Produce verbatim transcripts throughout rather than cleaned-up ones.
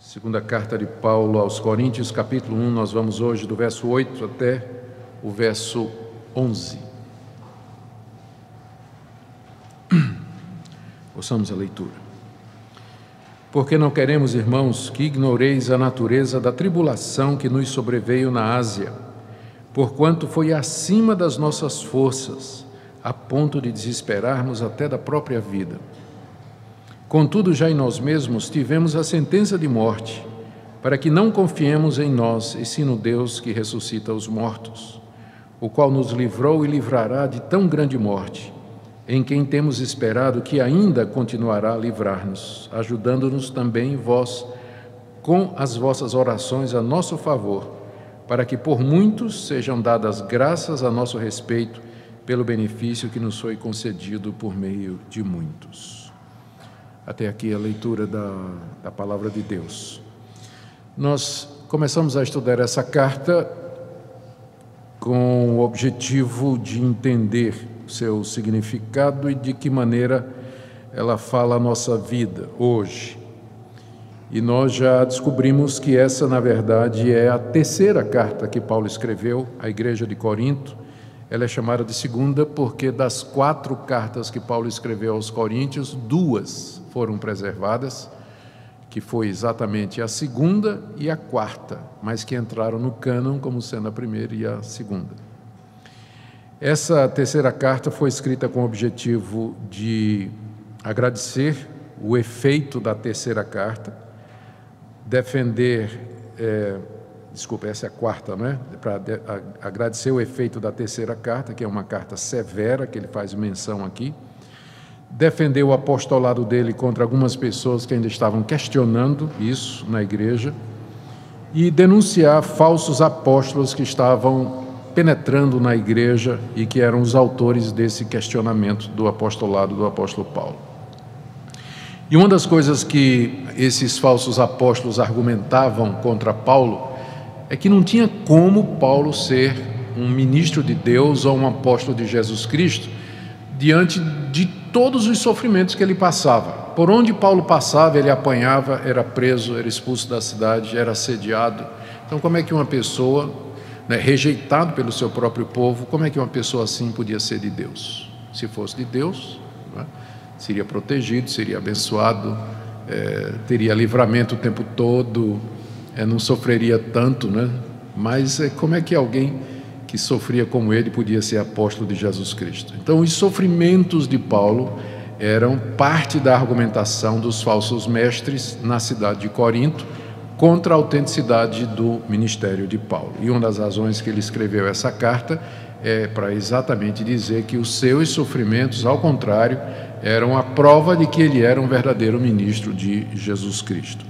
Segunda carta de Paulo aos Coríntios, capítulo um, nós vamos hoje do verso oito até o verso onze. Ouçamos a leitura. Porque não queremos, irmãos, que ignoreis a natureza da tribulação que nos sobreveio na Ásia, porquanto foi acima das nossas forças, a ponto de desesperarmos até da própria vida. Contudo, já em nós mesmos tivemos a sentença de morte, para que não confiemos em nós, e sim no Deus que ressuscita os mortos, o qual nos livrou e livrará de tão grande morte, em quem temos esperado que ainda continuará a livrar-nos, ajudando-nos também vós, com as vossas orações a nosso favor, para que por muitos sejam dadas graças a nosso respeito, pelo benefício que nos foi concedido por meio de muitos. Até aqui a leitura da, da palavra de Deus. Nós começamos a estudar essa carta com o objetivo de entender o seu significado e de que maneira ela fala a nossa vida hoje. E nós já descobrimos que essa, na verdade, é a terceira carta que Paulo escreveu à igreja de Corinto. Ela é chamada de segunda porque das quatro cartas que Paulo escreveu aos Coríntios, duas foram preservadas, que foi exatamente a segunda e a quarta, mas que entraram no cânon como sendo a primeira e a segunda. Essa terceira carta foi escrita com o objetivo de agradecer o efeito da terceira carta, defender, é, desculpa, essa é a quarta, não é? Para de, a, agradecer o efeito da terceira carta, que é uma carta severa, que ele faz menção aqui, defender o apostolado dele contra algumas pessoas que ainda estavam questionando isso na igreja e denunciar falsos apóstolos que estavam penetrando na igreja e que eram os autores desse questionamento do apostolado do apóstolo Paulo. E uma das coisas que esses falsos apóstolos argumentavam contra Paulo é que não tinha como Paulo ser um ministro de Deus ou um apóstolo de Jesus Cristo diante de todos os sofrimentos que ele passava. Por onde Paulo passava, ele apanhava, era preso, era expulso da cidade, era assediado. Então, como é que uma pessoa, né, rejeitado pelo seu próprio povo, como é que uma pessoa assim podia ser de Deus? Se fosse de Deus, né, seria protegido, seria abençoado, é, teria livramento o tempo todo, é, não sofreria tanto, né? Mas é, como é que alguém que sofria como ele podia ser apóstolo de Jesus Cristo? Então, os sofrimentos de Paulo eram parte da argumentação dos falsos mestres na cidade de Corinto contra a autenticidade do ministério de Paulo. E uma das razões que ele escreveu essa carta é para exatamente dizer que os seus sofrimentos, ao contrário, eram a prova de que ele era um verdadeiro ministro de Jesus Cristo.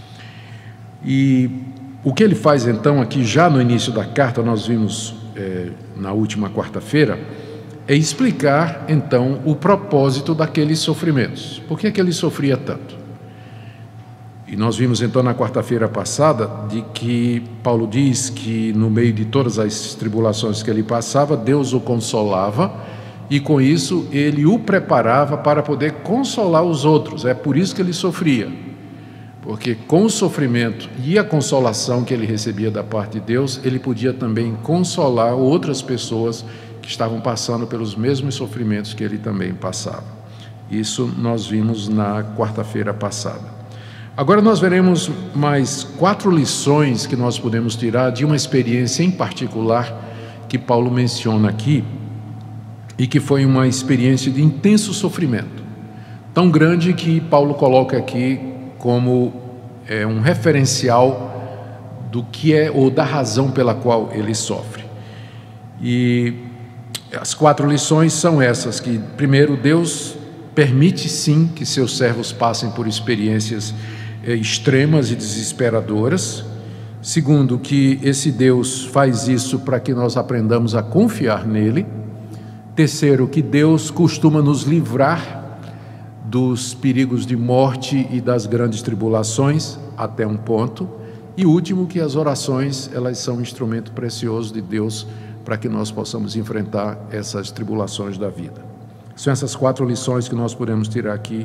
E o que ele faz então aqui, já no início da carta, nós vimos é, na última quarta-feira, é explicar então o propósito daqueles sofrimentos. Por que é que ele sofria tanto? E nós vimos então na quarta-feira passada de que Paulo diz que no meio de todas as tribulações que ele passava, Deus o consolava e com isso ele o preparava para poder consolar os outros. É por isso que ele sofria. Porque com o sofrimento e a consolação que ele recebia da parte de Deus, ele podia também consolar outras pessoas que estavam passando pelos mesmos sofrimentos que ele também passava. Isso nós vimos na quarta-feira passada. Agora nós veremos mais quatro lições que nós podemos tirar de uma experiência em particular que Paulo menciona aqui e que foi uma experiência de intenso sofrimento, tão grande que Paulo coloca aqui como é, um referencial do que é ou da razão pela qual ele sofre. E as quatro lições são essas, que primeiro, Deus permite sim que seus servos passem por experiências é, extremas e desesperadoras. Segundo, que esse Deus faz isso para que nós aprendamos a confiar nele. Terceiro, que Deus costuma nos livrar dos perigos de morte e das grandes tribulações, até um ponto. E último, que as orações, elas são um instrumento precioso de Deus para que nós possamos enfrentar essas tribulações da vida. São essas quatro lições que nós podemos tirar aqui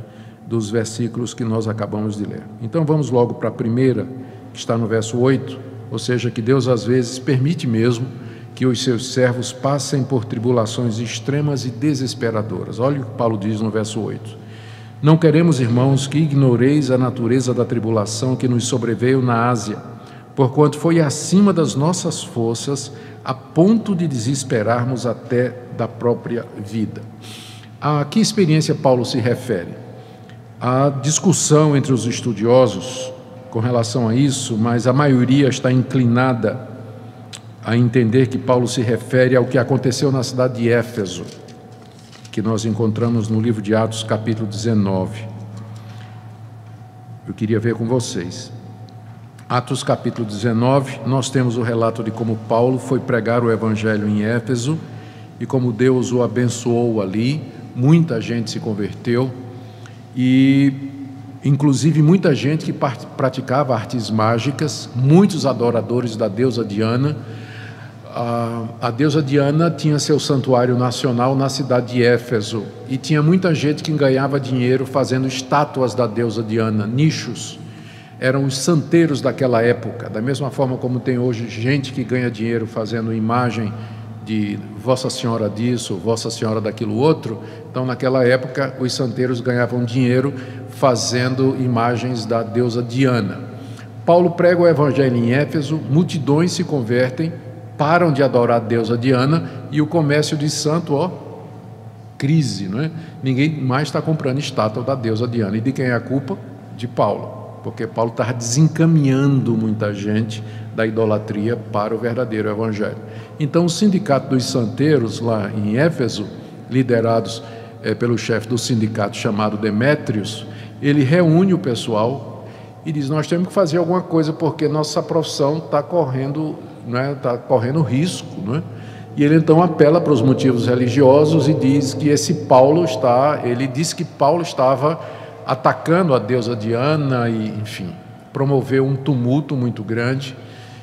dos versículos que nós acabamos de ler. Então vamos logo para a primeira, que está no verso oito, ou seja, que Deus às vezes permite mesmo que os seus servos passem por tribulações extremas e desesperadoras. Olha o que Paulo diz no verso oito. Não queremos, irmãos, que ignoreis a natureza da tribulação que nos sobreveio na Ásia, porquanto foi acima das nossas forças, a ponto de desesperarmos até da própria vida. A que experiência Paulo se refere? Há discussão entre os estudiosos com relação a isso, mas a maioria está inclinada a entender que Paulo se refere ao que aconteceu na cidade de Éfeso, que nós encontramos no livro de Atos, capítulo dezenove. Eu queria ver com vocês. Atos, capítulo dezenove, nós temos o relato de como Paulo foi pregar o evangelho em Éfeso e como Deus o abençoou ali. Muita gente se converteu e, inclusive, muita gente que praticava artes mágicas, muitos adoradores da deusa Diana. A, a deusa Diana tinha seu santuário nacional na cidade de Éfeso e tinha muita gente que ganhava dinheiro fazendo estátuas da deusa Diana, nichos. Eram os santeiros daquela época, da mesma forma como tem hoje gente que ganha dinheiro fazendo imagem de Vossa Senhora disso, Vossa Senhora daquilo outro. Então, naquela época, os santeiros ganhavam dinheiro fazendo imagens da deusa Diana. Paulo prega o evangelho em Éfeso, multidões se convertem, param de adorar a deusa Diana e o comércio de santo, ó, crise, não é? Ninguém mais está comprando estátua da deusa Diana. E de quem é a culpa? De Paulo, porque Paulo estava desencaminhando muita gente da idolatria para o verdadeiro evangelho. Então, o sindicato dos santeiros lá em Éfeso, liderados é, pelo chefe do sindicato chamado Demétrios, ele reúne o pessoal e diz: nós temos que fazer alguma coisa porque nossa profissão está correndo, não é, está correndo risco, não é? E ele então apela para os motivos religiosos e diz que esse Paulo está, ele disse que Paulo estava atacando a deusa Diana e, enfim, promoveu um tumulto muito grande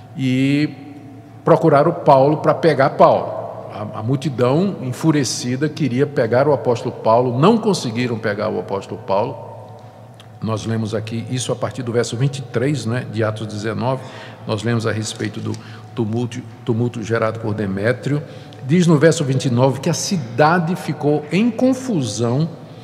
e procuraram Paulo para pegar Paulo. A, a multidão enfurecida queria pegar o apóstolo Paulo, não conseguiram pegar o apóstolo Paulo. Nós lemos aqui isso a partir do verso vinte e três, né, de Atos dezenove, nós lemos a respeito do tumulto, tumulto gerado por Demétrio. Diz no verso vinte e nove que a cidade ficou em confusão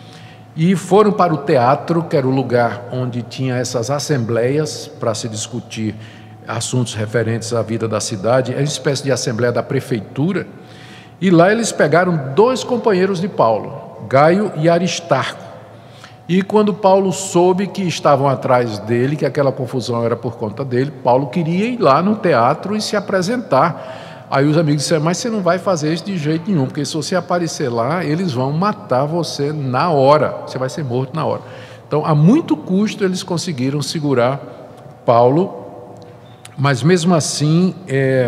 e foram para o teatro, que era o lugar onde tinha essas assembleias para se discutir assuntos referentes à vida da cidade, é uma espécie de assembleia da prefeitura, e lá eles pegaram dois companheiros de Paulo, Gaio e Aristarco. E quando Paulo soube que estavam atrás dele, que aquela confusão era por conta dele, Paulo queria ir lá no teatro e se apresentar. Aí os amigos disseram: mas você não vai fazer isso de jeito nenhum, porque se você aparecer lá, eles vão matar você na hora, você vai ser morto na hora. Então, a muito custo, eles conseguiram segurar Paulo, mas mesmo assim, é,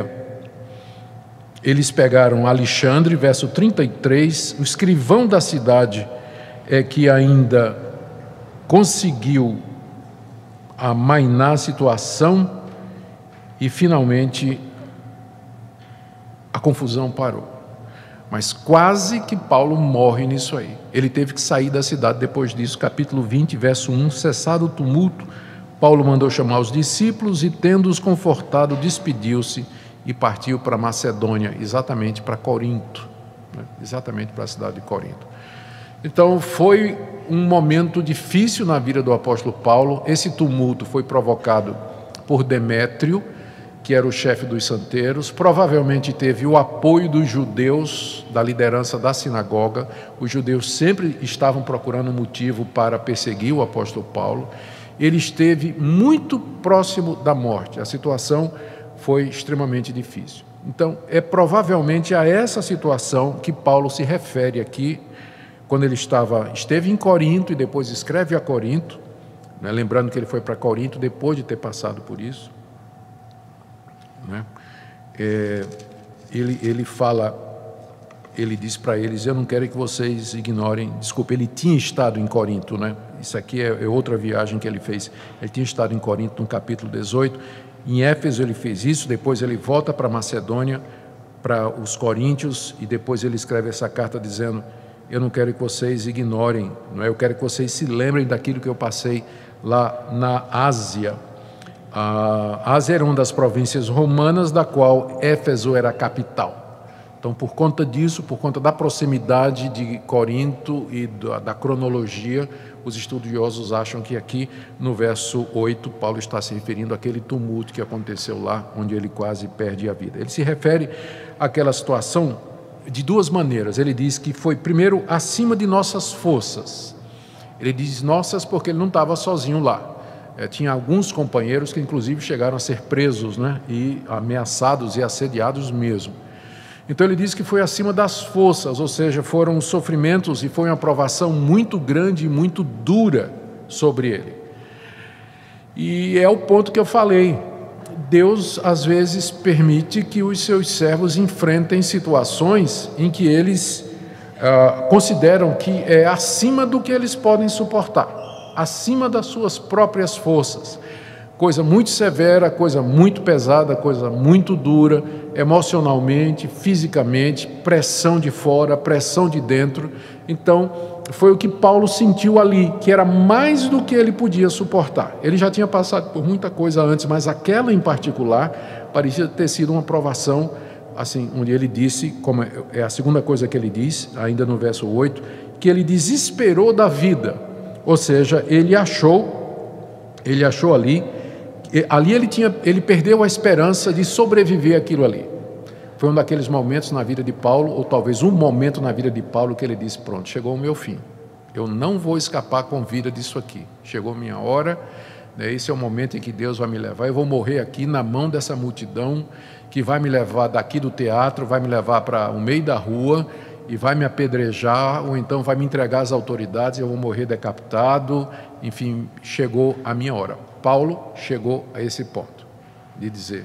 eles pegaram Alexandre, verso trinta e três, o escrivão da cidade, é que ainda conseguiu amainar a situação e finalmente a confusão parou. Mas quase que Paulo morre nisso aí. Ele teve que sair da cidade depois disso. Capítulo vinte, verso um, cessado o tumulto, Paulo mandou chamar os discípulos e, tendo-os confortado, despediu-se e partiu para Macedônia, exatamente para Corinto, né? Exatamente para a cidade de Corinto. Então, foi um momento difícil na vida do apóstolo Paulo. Esse tumulto foi provocado por Demétrio, que era o chefe dos santeiros. Provavelmente teve o apoio dos judeus, da liderança da sinagoga. Os judeus sempre estavam procurando um motivo para perseguir o apóstolo Paulo. Ele esteve muito próximo da morte. A situação foi extremamente difícil. Então, é provavelmente a essa situação que Paulo se refere aqui, quando ele estava, esteve em Corinto e depois escreve a Corinto, né? Lembrando que ele foi para Corinto depois de ter passado por isso, né? É, ele, ele fala, ele diz para eles: eu não quero que vocês ignorem, desculpa, ele tinha estado em Corinto, né? Isso aqui é, é outra viagem que ele fez. Ele tinha estado em Corinto no capítulo dezoito, em Éfeso ele fez isso, depois ele volta para Macedônia, para os coríntios, e depois ele escreve essa carta dizendo eu não quero que vocês ignorem, não é? Eu quero que vocês se lembrem daquilo que eu passei lá na Ásia. A Ásia era uma das províncias romanas, da qual Éfeso era a capital. Então, por conta disso, por conta da proximidade de Corinto e da, da cronologia, os estudiosos acham que aqui, no verso oito, Paulo está se referindo àquele tumulto que aconteceu lá, onde ele quase perde a vida. Ele se refere àquela situação de duas maneiras. Ele diz que foi, primeiro, acima de nossas forças. Ele diz nossas porque ele não estava sozinho lá. É, tinha alguns companheiros que, inclusive, chegaram a ser presos, né, e ameaçados e assediados mesmo. Então ele diz que foi acima das forças, ou seja, foram sofrimentos e foi uma provação muito grande e muito dura sobre ele. E é o ponto que eu falei. Deus, às vezes, permite que os seus servos enfrentem situações em que eles ah, consideram que é acima do que eles podem suportar, acima das suas próprias forças. Coisa muito severa, coisa muito pesada, coisa muito dura, emocionalmente, fisicamente, pressão de fora, pressão de dentro. Então, foi o que Paulo sentiu ali, que era mais do que ele podia suportar. Ele já tinha passado por muita coisa antes, mas aquela em particular parecia ter sido uma provação, assim, onde ele disse, como é a segunda coisa que ele diz, ainda no verso oito, que ele desesperou da vida, ou seja, ele achou, ele achou ali, ali ele, tinha, ele perdeu a esperança de sobreviver àquilo ali. Foi um daqueles momentos na vida de Paulo, ou talvez um momento na vida de Paulo, que ele disse, pronto, chegou o meu fim. Eu não vou escapar com vida disso aqui. Chegou a minha hora, né? Esse é o momento em que Deus vai me levar. Eu vou morrer aqui na mão dessa multidão, que vai me levar daqui do teatro, vai me levar para o meio da rua, e vai me apedrejar, ou então vai me entregar às autoridades, e eu vou morrer decapitado. Enfim, chegou a minha hora. Paulo chegou a esse ponto de dizer,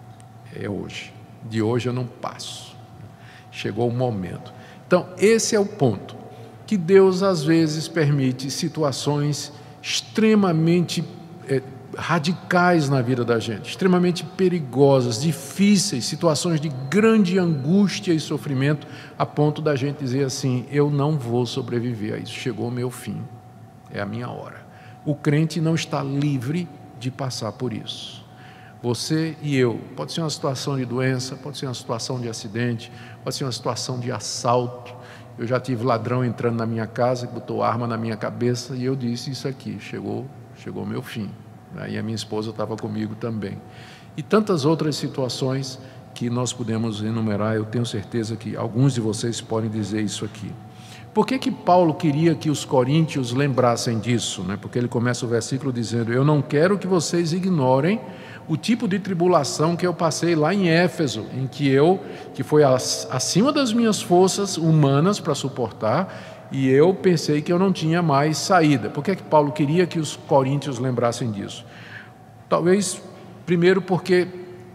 é hoje, de hoje eu não passo, chegou o momento. Então esse é o ponto, que Deus às vezes permite situações extremamente é, radicais na vida da gente, extremamente perigosas, difíceis, situações de grande angústia e sofrimento, a ponto da gente dizer assim, eu não vou sobreviver a isso, chegou o meu fim, é a minha hora. O crente não está livre de passar por isso. Você e eu, pode ser uma situação de doença, pode ser uma situação de acidente, pode ser uma situação de assalto. Eu já tive ladrão entrando na minha casa, botou arma na minha cabeça e eu disse isso aqui, chegou, chegou o meu fim. E a minha esposa estava comigo também. E tantas outras situações que nós podemos enumerar, eu tenho certeza que alguns de vocês podem dizer isso aqui. Por que que Paulo queria que os coríntios lembrassem disso? Né? Porque ele começa o versículo dizendo, eu não quero que vocês ignorem o tipo de tribulação que eu passei lá em Éfeso, em que eu, que foi acima das minhas forças humanas para suportar, e eu pensei que eu não tinha mais saída. Por que que Paulo queria que os coríntios lembrassem disso? Talvez, primeiro, porque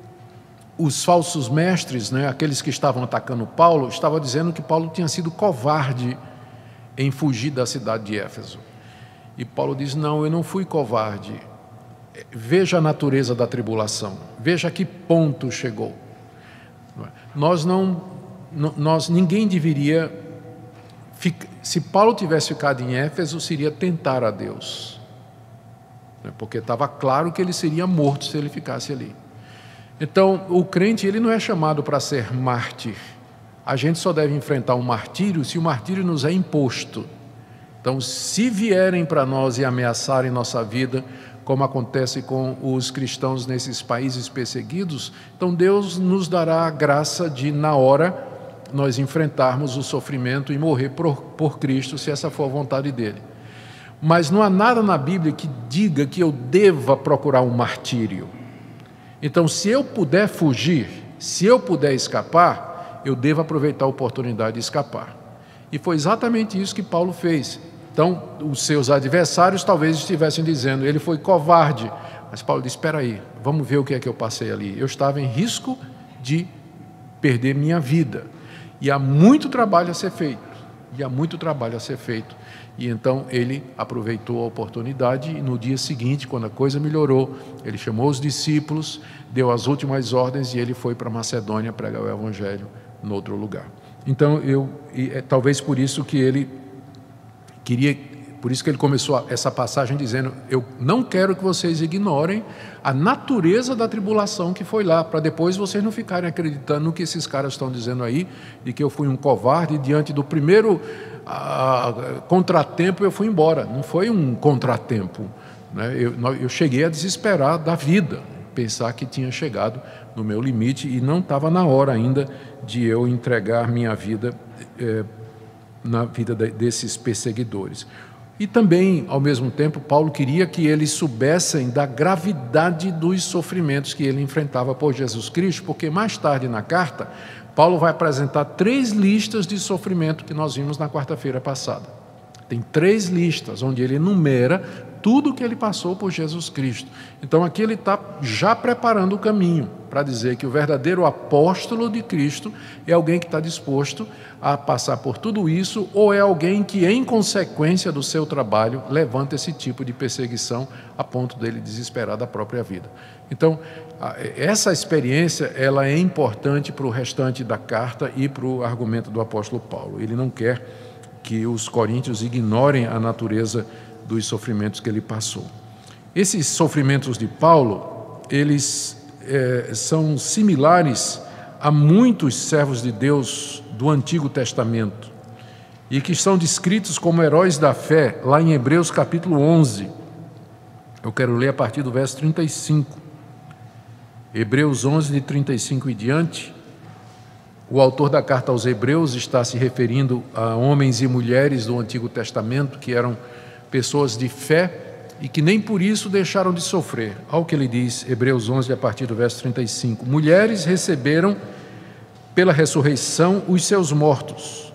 os falsos mestres, né, aqueles que estavam atacando Paulo, estavam dizendo que Paulo tinha sido covarde em fugir da cidade de Éfeso. E Paulo diz, não, eu não fui covarde. Veja a natureza da tribulação, veja a que ponto chegou. Nós não, nós, ninguém deveria, se Paulo tivesse ficado em Éfeso, seria tentar a Deus, porque estava claro que ele seria morto se ele ficasse ali. Então, o crente, ele não é chamado para ser mártir. A gente só deve enfrentar um martírio se o martírio nos é imposto. Então, se vierem para nós e ameaçarem nossa vida, como acontece com os cristãos nesses países perseguidos, então Deus nos dará a graça de, na hora, nós enfrentarmos o sofrimento e morrer por, por Cristo, se essa for a vontade dele. Mas não há nada na Bíblia que diga que eu deva procurar um martírio. Então, se eu puder fugir, se eu puder escapar, eu devo aproveitar a oportunidade de escapar. E foi exatamente isso que Paulo fez. Então, os seus adversários talvez estivessem dizendo, ele foi covarde. Mas Paulo disse, espera aí, vamos ver o que é que eu passei ali. Eu estava em risco de perder minha vida. E há muito trabalho a ser feito. E há muito trabalho a ser feito. E então ele aproveitou a oportunidade e no dia seguinte, quando a coisa melhorou, ele chamou os discípulos, deu as últimas ordens e ele foi para Macedônia pregar o evangelho no outro lugar. Então, eu, e, é, talvez por isso que ele queria, por isso que ele começou essa passagem dizendo: eu não quero que vocês ignorem a natureza da tribulação que foi lá, para depois vocês não ficarem acreditando no que esses caras estão dizendo aí, de que eu fui um covarde e diante do primeiro ah, contratempo eu fui embora. Não foi um contratempo, né? eu, eu cheguei a desesperar da vida, pensar que tinha chegado no meu limite e não estava na hora ainda de eu entregar minha vida eh, na vida desses perseguidores. E também, ao mesmo tempo, Paulo queria que eles soubessem da gravidade dos sofrimentos que ele enfrentava por Jesus Cristo, porque mais tarde na carta, Paulo vai apresentar três listas de sofrimento que nós vimos na quarta-feira passada. Tem três listas, onde ele enumera tudo o que ele passou por Jesus Cristo. Então aqui ele está já preparando o caminho para dizer que o verdadeiro apóstolo de Cristo é alguém que está disposto a passar por tudo isso, ou é alguém que, em consequência do seu trabalho, levanta esse tipo de perseguição a ponto dele desesperar da própria vida. Então, essa experiência ela é importante para o restante da carta e para o argumento do apóstolo Paulo. Ele não quer que os coríntios ignorem a natureza dos sofrimentos que ele passou. Esses sofrimentos de Paulo, eles é, são similares a muitos servos de Deus do Antigo Testamento e que são descritos como heróis da fé lá em Hebreus capítulo onze. Eu quero ler a partir do verso trinta e cinco. Hebreus onze, de trinta e cinco e diante. O autor da carta aos Hebreus está se referindo a homens e mulheres do Antigo Testamento que eram pessoas de fé e que nem por isso deixaram de sofrer. Olha o que ele diz, Hebreus onze, a partir do verso trinta e cinco. Mulheres receberam pela ressurreição os seus mortos.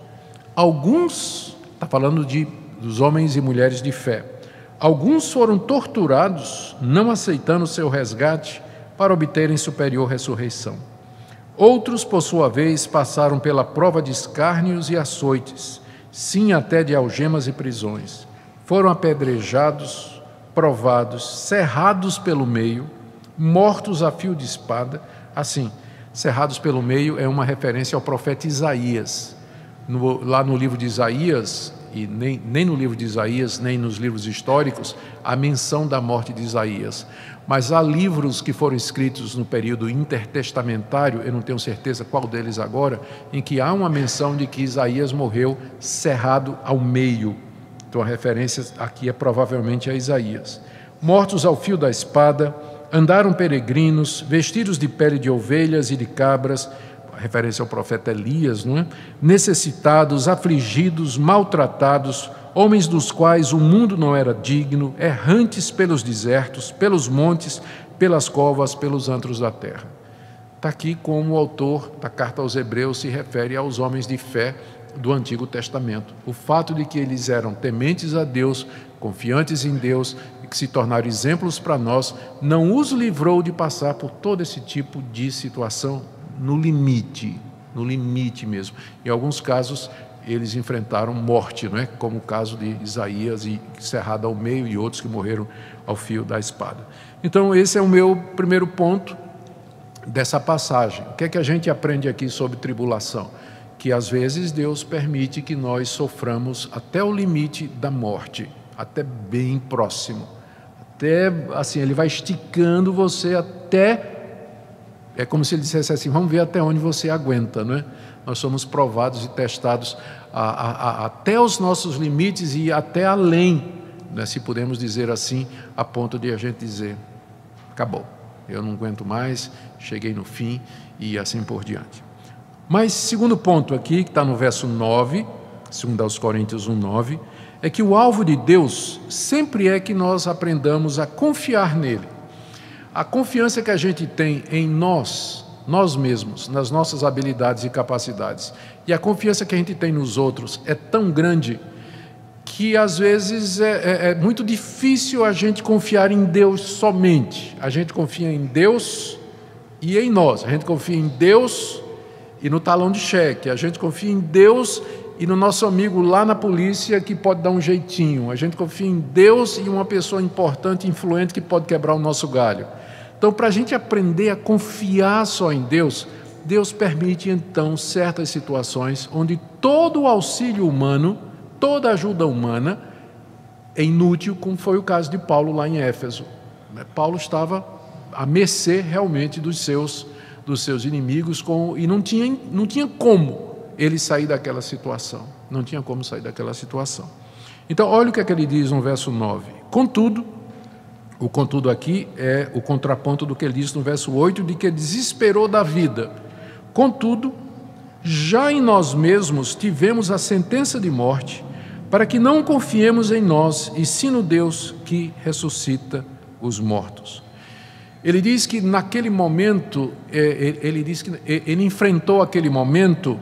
Alguns, está falando de, dos homens e mulheres de fé, alguns foram torturados, não aceitando o seu resgate para obterem superior ressurreição. Outros, por sua vez, passaram pela prova de escárnios e açoites, sim, até de algemas e prisões. Foram apedrejados, provados, cerrados pelo meio, mortos a fio de espada. Assim, cerrados pelo meio é uma referência ao profeta Isaías. No, lá no livro de Isaías, e nem, nem no livro de Isaías, nem nos livros históricos, há menção da morte de Isaías. Mas há livros que foram escritos no período intertestamentário, eu não tenho certeza qual deles agora, em que há uma menção de que Isaías morreu cerrado ao meio. Então a referência aqui é provavelmente a Isaías. Mortos ao fio da espada, andaram peregrinos, vestidos de pele de ovelhas e de cabras, a referência ao profeta Elias, não é? Necessitados, afligidos, maltratados, homens dos quais o mundo não era digno, errantes pelos desertos, pelos montes, pelas covas, pelos antros da terra. Está aqui como o autor da carta aos Hebreus se refere aos homens de fé do Antigo Testamento. O fato de que eles eram tementes a Deus, confiantes em Deus e que se tornaram exemplos para nós, não os livrou de passar por todo esse tipo de situação no limite, no limite mesmo. Em alguns casos, eles enfrentaram morte, não é? Como o caso de Isaías, e cerrado ao meio, e outros que morreram ao fio da espada. Então, esse é o meu primeiro ponto dessa passagem. O que é que a gente aprende aqui sobre tribulação? Que às vezes Deus permite que nós soframos até o limite da morte, até bem próximo. Até, assim, Ele vai esticando você até... É como se Ele dissesse assim, vamos ver até onde você aguenta, não é? Nós somos provados e testados a, a, a, até os nossos limites e até além, né, se podemos dizer assim, a ponto de a gente dizer, acabou, eu não aguento mais, cheguei no fim e assim por diante. Mas, segundo ponto aqui, que está no verso nove, segundo aos Coríntios um, nove, é que o alvo de Deus sempre é que nós aprendamos a confiar nele. A confiança que a gente tem em nós, nós mesmos, nas nossas habilidades e capacidades, e a confiança que a gente tem nos outros é tão grande que, às vezes, é, é, é muito difícil a gente confiar em Deus somente. A gente confia em Deus e em nós. A gente confia em Deus e no talão de cheque. A gente confia em Deus e no nosso amigo lá na polícia que pode dar um jeitinho. A gente confia em Deus e uma pessoa importante, influente, que pode quebrar o nosso galho. Então, para a gente aprender a confiar só em Deus, Deus permite então certas situações onde todo o auxílio humano, toda a ajuda humana é inútil, como foi o caso de Paulo lá em Éfeso. Paulo estava à mercê realmente dos seus, dos seus inimigos com, e não tinha, não tinha como ele sair daquela situação. Não tinha como sair daquela situação. Então, olha o que é que ele diz no verso nove. Contudo, o contudo aqui é o contraponto do que ele diz no verso oito, de que desesperou da vida. Contudo, já em nós mesmos tivemos a sentença de morte, para que não confiemos em nós, e sim no Deus que ressuscita os mortos. Ele diz que naquele momento, ele diz que ele enfrentou aquele momento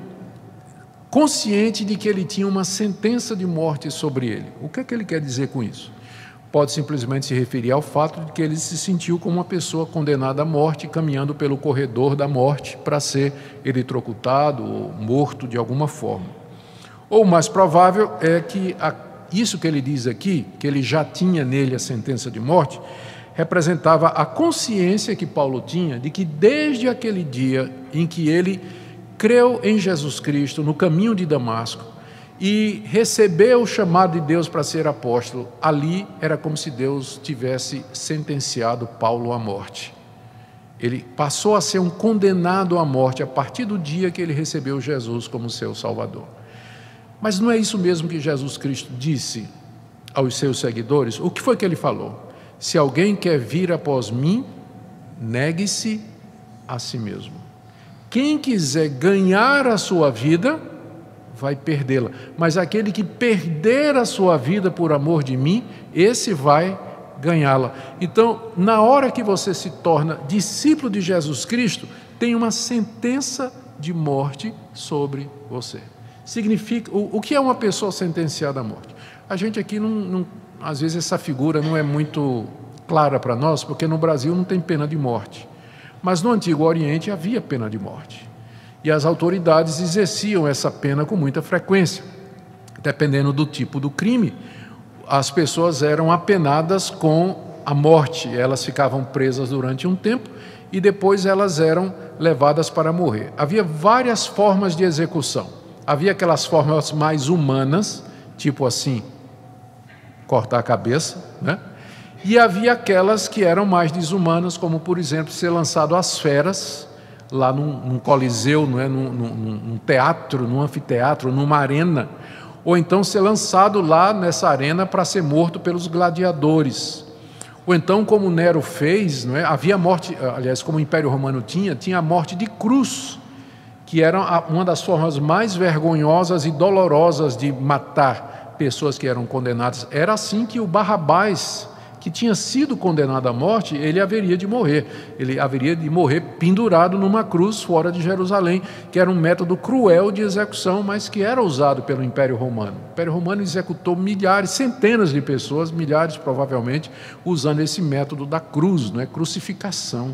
consciente de que ele tinha uma sentença de morte sobre ele. O que é que ele quer dizer com isso? Pode simplesmente se referir ao fato de que ele se sentiu como uma pessoa condenada à morte, caminhando pelo corredor da morte para ser eletrocutado ou morto de alguma forma. Ou o mais provável é que a, isso que ele diz aqui, que ele já tinha nele a sentença de morte, representava a consciência que Paulo tinha de que desde aquele dia em que ele creu em Jesus Cristo no caminho de Damasco e recebeu o chamado de Deus para ser apóstolo, ali era como se Deus tivesse sentenciado Paulo à morte. Ele passou a ser um condenado à morte a partir do dia que ele recebeu Jesus como seu Salvador. Mas não é isso mesmo que Jesus Cristo disse aos seus seguidores? O que foi que ele falou? Se alguém quer vir após mim, negue-se a si mesmo. Quem quiser ganhar a sua vida, vai perdê-la. Mas aquele que perder a sua vida por amor de mim, esse vai ganhá-la. Então, na hora que você se torna discípulo de Jesus Cristo, tem uma sentença de morte sobre você. Significa, o, o que é uma pessoa sentenciada à morte? A gente aqui, não, não, às vezes, essa figura não é muito clara para nós, porque no Brasil não tem pena de morte. Mas no Antigo Oriente havia pena de morte. E as autoridades exerciam essa pena com muita frequência. Dependendo do tipo do crime, as pessoas eram apenadas com a morte. Elas ficavam presas durante um tempo e depois elas eram levadas para morrer. Havia várias formas de execução. Havia aquelas formas mais humanas, tipo assim, cortar a cabeça, né? E havia aquelas que eram mais desumanas, como, por exemplo, ser lançado às feras, lá num, num coliseu, não é? num, num, num teatro, num anfiteatro, numa arena, ou então ser lançado lá nessa arena para ser morto pelos gladiadores. Ou então, como Nero fez, não é? Havia morte, aliás, como o Império Romano tinha, tinha a morte de cruz, que era uma das formas mais vergonhosas e dolorosas de matar pessoas que eram condenadas. Era assim que o Barrabás, que tinha sido condenado à morte, ele haveria de morrer. Ele haveria de morrer pendurado numa cruz fora de Jerusalém, que era um método cruel de execução, mas que era usado pelo Império Romano. O Império Romano executou milhares, centenas de pessoas, milhares provavelmente, usando esse método da cruz, não é? Crucificação.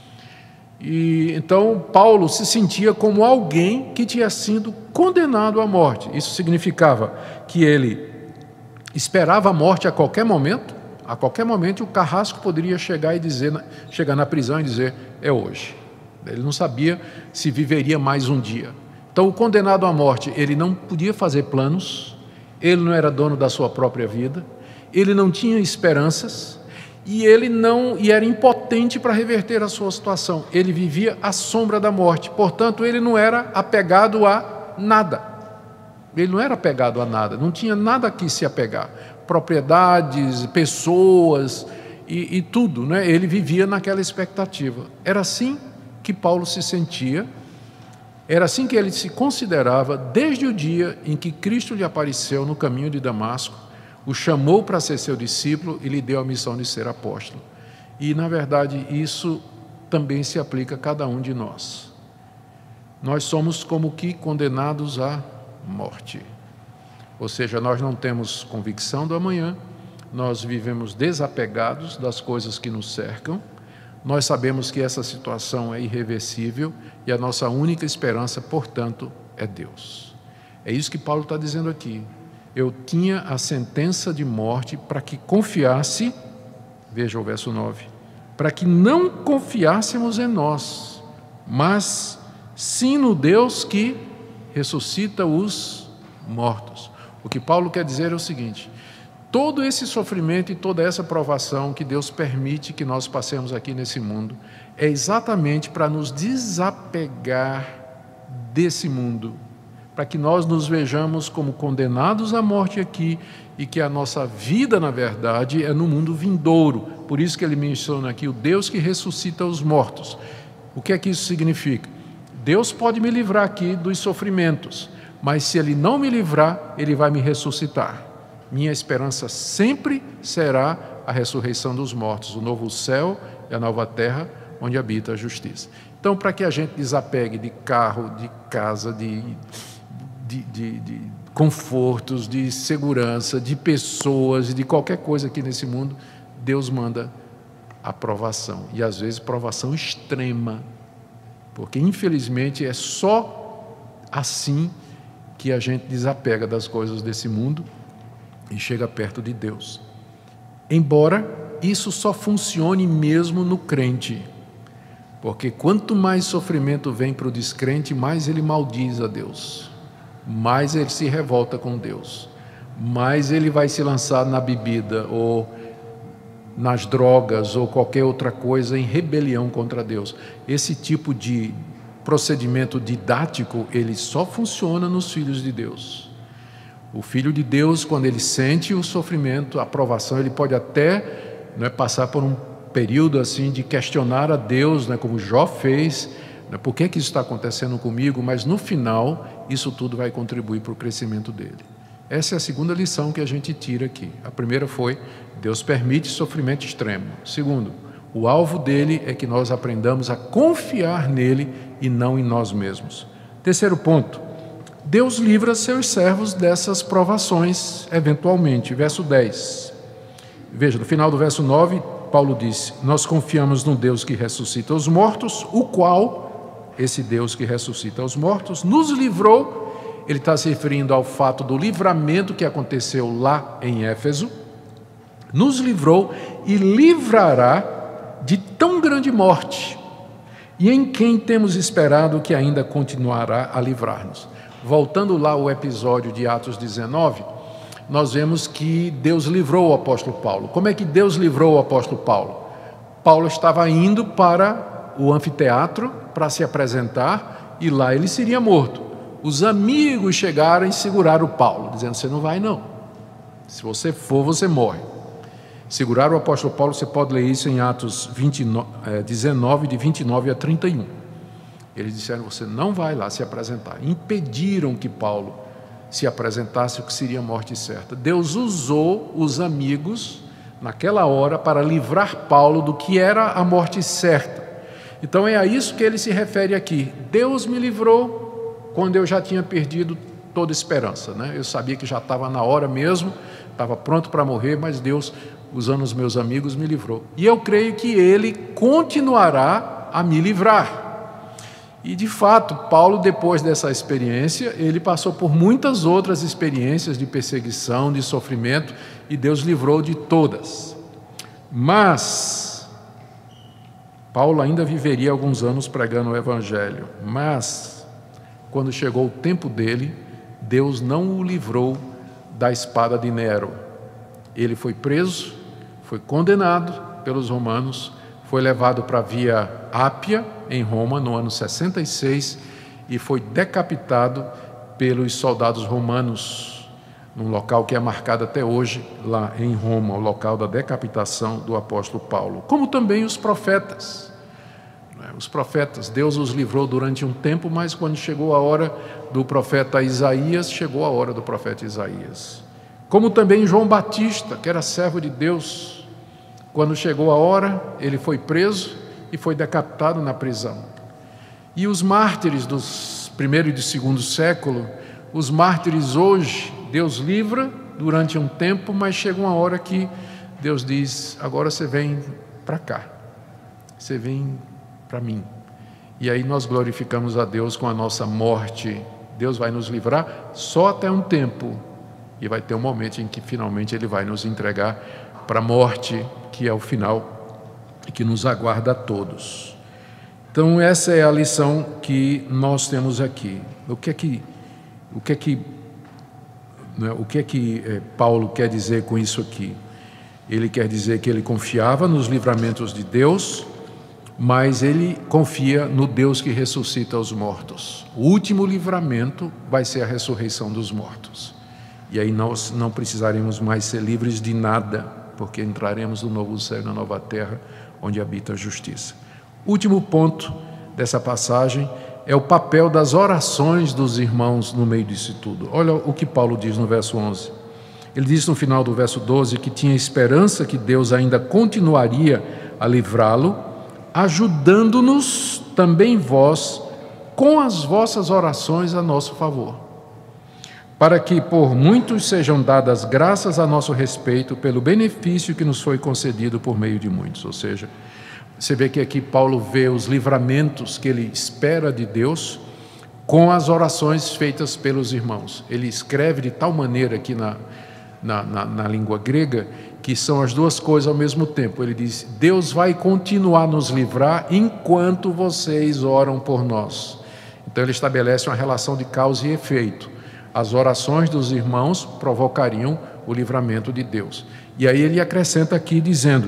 E então Paulo se sentia como alguém que tinha sido condenado à morte. Isso significava que ele esperava a morte a qualquer momento. A qualquer momento o carrasco poderia chegar e dizer, chegar na prisão e dizer, é hoje. Ele não sabia se viveria mais um dia. Então o condenado à morte, ele não podia fazer planos, ele não era dono da sua própria vida, ele não tinha esperanças e ele não e era impotente para reverter a sua situação. Ele vivia à sombra da morte, portanto ele não era apegado a nada. Ele não era apegado a nada, não tinha nada a que se apegar. Propriedades, pessoas e, e tudo, né? Ele vivia naquela expectativa. Era assim que Paulo se sentia, era assim que ele se considerava desde o dia em que Cristo lhe apareceu no caminho de Damasco, o chamou para ser seu discípulo e lhe deu a missão de ser apóstolo. E, na verdade, isso também se aplica a cada um de nós. Nós somos como que condenados à morte. Ou seja, nós não temos convicção do amanhã, nós vivemos desapegados das coisas que nos cercam, nós sabemos que essa situação é irreversível e a nossa única esperança, portanto, é Deus. É isso que Paulo está dizendo aqui. Eu tinha a sentença de morte para que confiasse, veja o verso nove, para que não confiássemos em nós, mas sim no Deus que ressuscita os mortos. O que Paulo quer dizer é o seguinte: todo esse sofrimento e toda essa provação que Deus permite que nós passemos aqui nesse mundo é exatamente para nos desapegar desse mundo, para que nós nos vejamos como condenados à morte aqui e que a nossa vida, na verdade, é no mundo vindouro. Por isso que ele menciona aqui o Deus que ressuscita os mortos. O que é que isso significa? Deus pode me livrar aqui dos sofrimentos, mas se Ele não me livrar, Ele vai me ressuscitar. Minha esperança sempre será a ressurreição dos mortos, o novo céu e a nova terra, onde habita a justiça. Então, para que a gente desapegue de carro, de casa, de, de, de, de confortos, de segurança, de pessoas, de qualquer coisa aqui nesse mundo, Deus manda a provação, e às vezes provação extrema, porque infelizmente é só assim que a gente desapega das coisas desse mundo e chega perto de Deus. Embora isso só funcione mesmo no crente, porque quanto mais sofrimento vem para o descrente, mais ele maldiz a Deus, mais ele se revolta com Deus, mais ele vai se lançar na bebida ou nas drogas ou qualquer outra coisa em rebelião contra Deus. Esse tipo de procedimento didático, ele só funciona nos filhos de Deus. O filho de Deus, quando ele sente o sofrimento, a provação, ele pode até, né, passar por um período assim de questionar a Deus, né, como Jó fez, né, por que que isso está acontecendo comigo, mas no final isso tudo vai contribuir para o crescimento dele. Essa é a segunda lição que a gente tira aqui. A primeira foi: Deus permite sofrimento extremo. Segundo, o alvo dele é que nós aprendamos a confiar nele e não em nós mesmos. Terceiro ponto: Deus livra seus servos dessas provações, eventualmente. Verso dez. Veja, no final do verso nove, Paulo disse: nós confiamos no Deus que ressuscita os mortos, o qual, esse Deus que ressuscita os mortos, nos livrou. Ele está se referindo ao fato do livramento que aconteceu lá em Éfeso, nos livrou e livrará de tão grande morte, e em quem temos esperado que ainda continuará a livrar-nos. Voltando lá ao episódio de Atos dezenove, nós vemos que Deus livrou o apóstolo Paulo. Como é que Deus livrou o apóstolo Paulo? Paulo estava indo para o anfiteatro para se apresentar, e lá ele seria morto. Os amigos chegaram e seguraram o Paulo, dizendo: você não vai não, se você for, você morre. Seguraram o apóstolo Paulo. Você pode ler isso em Atos dezenove, de vinte e nove a trinta e um. Eles disseram: você não vai lá se apresentar. Impediram que Paulo se apresentasse, o que seria a morte certa. Deus usou os amigos naquela hora para livrar Paulo do que era a morte certa. Então é a isso que ele se refere aqui: Deus me livrou quando eu já tinha perdido toda esperança, né? Eu sabia que já estava na hora mesmo, estava pronto para morrer, mas Deus, usando os meus amigos, me livrou. E eu creio que Ele continuará a me livrar. E, de fato, Paulo, depois dessa experiência, ele passou por muitas outras experiências de perseguição, de sofrimento, e Deus livrou de todas. Mas Paulo ainda viveria alguns anos pregando o Evangelho, mas quando chegou o tempo dele, Deus não o livrou da espada de Nero. Ele foi preso, foi condenado pelos romanos, foi levado para a Via Ápia, em Roma, no ano sessenta e seis, e foi decapitado pelos soldados romanos, num local que é marcado até hoje, lá em Roma, o local da decapitação do apóstolo Paulo. Como também os profetas. Os profetas, Deus os livrou durante um tempo, mas quando chegou a hora do profeta Isaías, chegou a hora do profeta Isaías. Como também João Batista, que era servo de Deus, quando chegou a hora, ele foi preso e foi decapitado na prisão. E os mártires dos primeiro e do segundo século, os mártires hoje, Deus livra durante um tempo, mas chega uma hora que Deus diz: agora você vem para cá, você vem para mim. E aí nós glorificamos a Deus com a nossa morte. Deus vai nos livrar só até um tempo, e vai ter um momento em que finalmente Ele vai nos entregar para a morte, que é o final e que nos aguarda a todos. Então essa é a lição que nós temos aqui. O que é que, o que, é que, né, o que, é que é, Paulo quer dizer com isso aqui? Ele quer dizer que ele confiava nos livramentos de Deus, mas ele confia no Deus que ressuscita os mortos. O último livramento vai ser a ressurreição dos mortos. E aí nós não precisaremos mais ser livres de nada, porque entraremos no novo céu e na nova terra, onde habita a justiça. Último ponto dessa passagem é o papel das orações dos irmãos no meio disso tudo. Olha o que Paulo diz no verso onze. Ele diz no final do verso doze que tinha esperança que Deus ainda continuaria a livrá-lo, ajudando-nos também vós com as vossas orações a nosso favor, para que por muitos sejam dadas graças a nosso respeito pelo benefício que nos foi concedido por meio de muitos. Ou seja, você vê que aqui Paulo vê os livramentos que ele espera de Deus com as orações feitas pelos irmãos. Ele escreve de tal maneira aqui na, na, na, na língua grega que são as duas coisas ao mesmo tempo. Ele diz: Deus vai continuar a nos livrar enquanto vocês oram por nós. Então ele estabelece uma relação de causa e efeito. As orações dos irmãos provocariam o livramento de Deus. E aí ele acrescenta aqui dizendo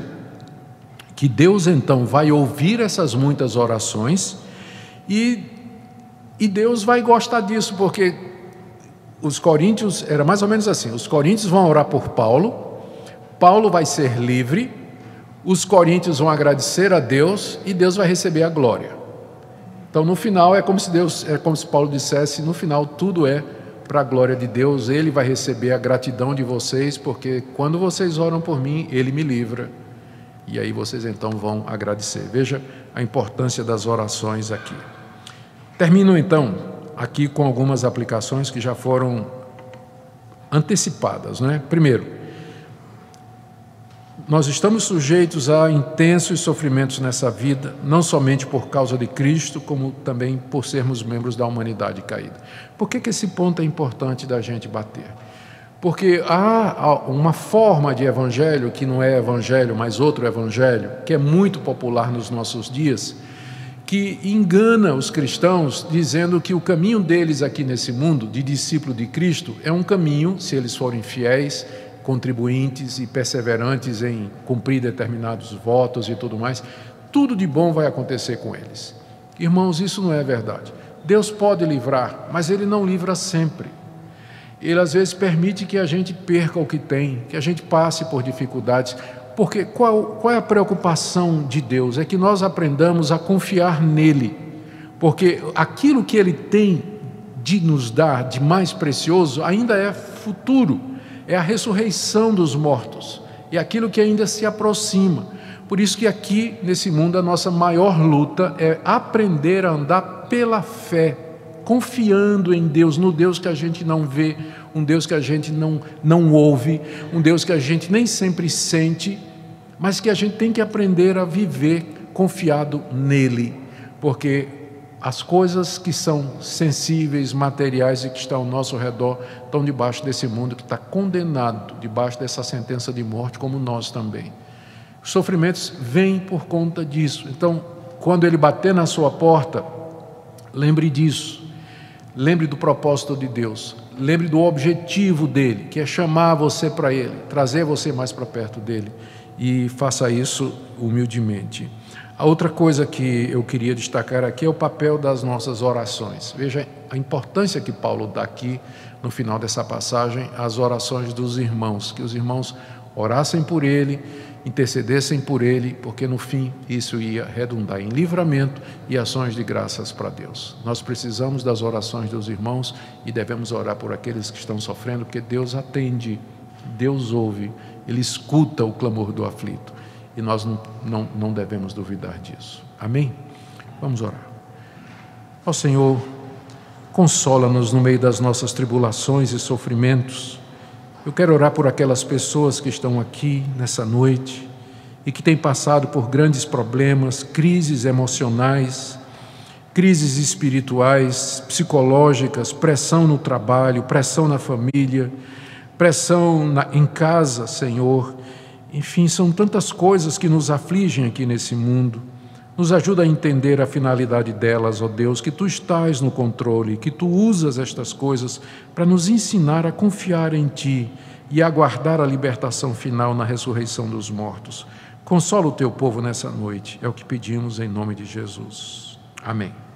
que Deus então vai ouvir essas muitas orações e, e Deus vai gostar disso, porque os coríntios, era mais ou menos assim, os coríntios vão orar por Paulo, Paulo vai ser livre, os coríntios vão agradecer a Deus e Deus vai receber a glória. Então no final é como se Deus, é como se Paulo dissesse, no final tudo é para a glória de Deus. Ele vai receber a gratidão de vocês, porque quando vocês oram por mim, Ele me livra. E aí vocês então vão agradecer. Veja a importância das orações aqui. Termino então aqui com algumas aplicações que já foram antecipadas, né? Primeiro, nós estamos sujeitos a intensos sofrimentos nessa vida, não somente por causa de Cristo, como também por sermos membros da humanidade caída. Por que que esse ponto é importante da gente bater? Porque há uma forma de evangelho, que não é evangelho, mas outro evangelho, que é muito popular nos nossos dias, que engana os cristãos, dizendo que o caminho deles aqui nesse mundo, de discípulo de Cristo, é um caminho, se eles forem fiéis, contribuintes e perseverantes em cumprir determinados votos e tudo mais, tudo de bom vai acontecer com eles. Irmãos, isso não é verdade. Deus pode livrar, mas Ele não livra sempre. Ele às vezes permite que a gente perca o que tem, que a gente passe por dificuldades, porque qual, qual é a preocupação de Deus? É que nós aprendamos a confiar nele, porque aquilo que Ele tem de nos dar de mais precioso ainda é futuro. É a ressurreição dos mortos, é aquilo que ainda se aproxima. Por isso que aqui, nesse mundo, a nossa maior luta é aprender a andar pela fé, confiando em Deus, no Deus que a gente não vê, um Deus que a gente não, não ouve, um Deus que a gente nem sempre sente, mas que a gente tem que aprender a viver confiado nele, porque as coisas que são sensíveis, materiais e que estão ao nosso redor estão debaixo desse mundo que está condenado, debaixo dessa sentença de morte, como nós também. Os sofrimentos vêm por conta disso. Então, quando ele bater na sua porta, lembre disso. Lembre do propósito de Deus. Lembre do objetivo dele, que é chamar você para ele, trazer você mais para perto dele. E faça isso humildemente. A outra coisa que eu queria destacar aqui é o papel das nossas orações. Veja a importância que Paulo dá aqui, no final dessa passagem, às orações dos irmãos, que os irmãos orassem por ele, intercedessem por ele, porque no fim isso ia redundar em livramento e ações de graças para Deus. Nós precisamos das orações dos irmãos e devemos orar por aqueles que estão sofrendo, porque Deus atende, Deus ouve, Ele escuta o clamor do aflito. E nós não, não, não devemos duvidar disso. Amém? Vamos orar. Ó Senhor, consola-nos no meio das nossas tribulações e sofrimentos. Eu quero orar por aquelas pessoas que estão aqui nessa noite e que têm passado por grandes problemas, crises emocionais, crises espirituais, psicológicas, pressão no trabalho, pressão na família, pressão na, em casa, Senhor. Enfim, são tantas coisas que nos afligem aqui nesse mundo. Nos ajuda a entender a finalidade delas, ó Deus, que Tu estás no controle, que Tu usas estas coisas para nos ensinar a confiar em Ti e aguardar a libertação final na ressurreição dos mortos. Consola o Teu povo nessa noite, é o que pedimos em nome de Jesus. Amém.